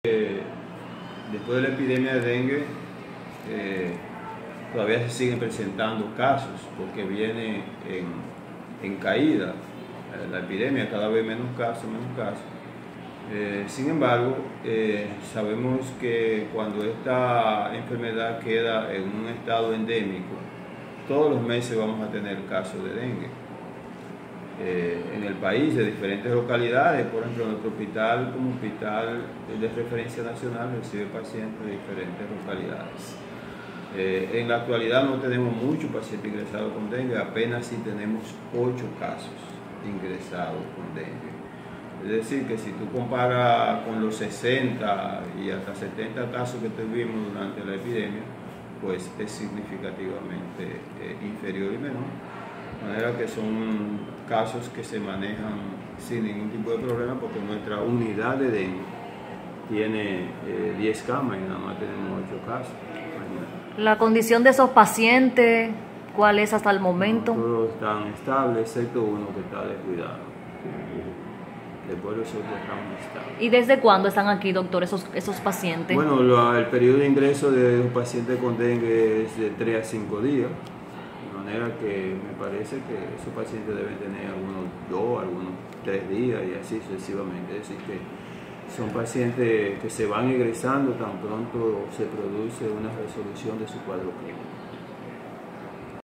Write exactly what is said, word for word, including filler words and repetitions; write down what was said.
Eh, después de la epidemia de dengue, eh, todavía se siguen presentando casos porque viene en, en caída eh, la epidemia, cada vez menos casos, menos casos. Eh, sin embargo, eh, sabemos que cuando esta enfermedad queda en un estado endémico, todos los meses vamos a tener casos de dengue. Eh, en el país, de diferentes localidades, por ejemplo, nuestro hospital como hospital de referencia nacional recibe pacientes de diferentes localidades. Eh, en la actualidad no tenemos muchos pacientes ingresados con dengue, apenas sí tenemos ocho casos ingresados con dengue. Es decir, que si tú comparas con los sesenta y hasta setenta casos que tuvimos durante la epidemia, pues es significativamente eh, inferior y menor. De manera que son casos que se manejan sin ningún tipo de problema, porque nuestra unidad de dengue tiene eh, diez camas y nada más tenemos ocho casos. La condición de esos pacientes, ¿cuál es hasta el momento? No, todos están estables, excepto uno que está descuidado. Después los otros están estables. ¿Y desde cuándo están aquí, doctor, esos, esos pacientes? Bueno, lo, el periodo de ingreso de los pacientes con dengue es de tres a cinco días. De manera que me parece que esos pacientes deben tener algunos dos, algunos tres días y así sucesivamente. Es decir, que son pacientes que se van ingresando tan pronto se produce una resolución de su cuadro clínico.